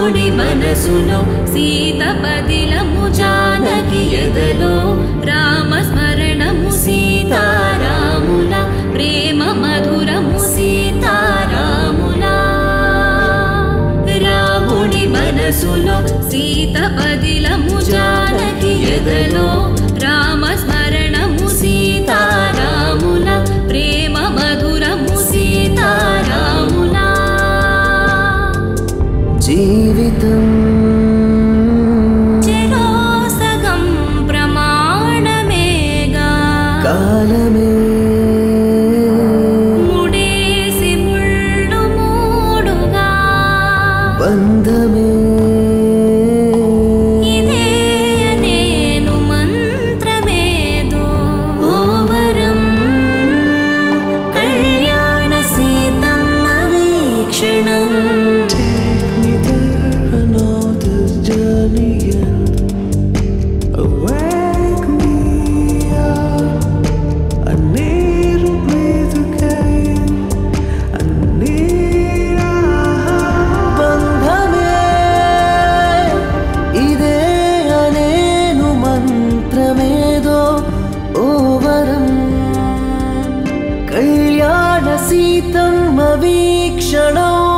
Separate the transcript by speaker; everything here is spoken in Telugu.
Speaker 1: రాముడి మనసులో సీత పదిలము జానకి ఎదలో రామస్మరణము సీతారాముల ప్రేమ మధురము సీతారాముల రాముడి మనసులో సీత పదిలము జానకి ఎదలో రామస్మరణము సీతారాముల ప్రేమ మధురము సీతారాముల
Speaker 2: జీవితం
Speaker 1: చెరోసగం ప్రమాణమేగా
Speaker 2: కాలమే
Speaker 1: ముడేసి ముళ్ళు మూడుగా
Speaker 2: బంధమే
Speaker 1: ఇదే నేను మంత్రమేదో ఓవరం కళ్యాణ సీతమ్మ వీక్షణం
Speaker 2: కళ్యాణ సీతమ్మ వీక్షణం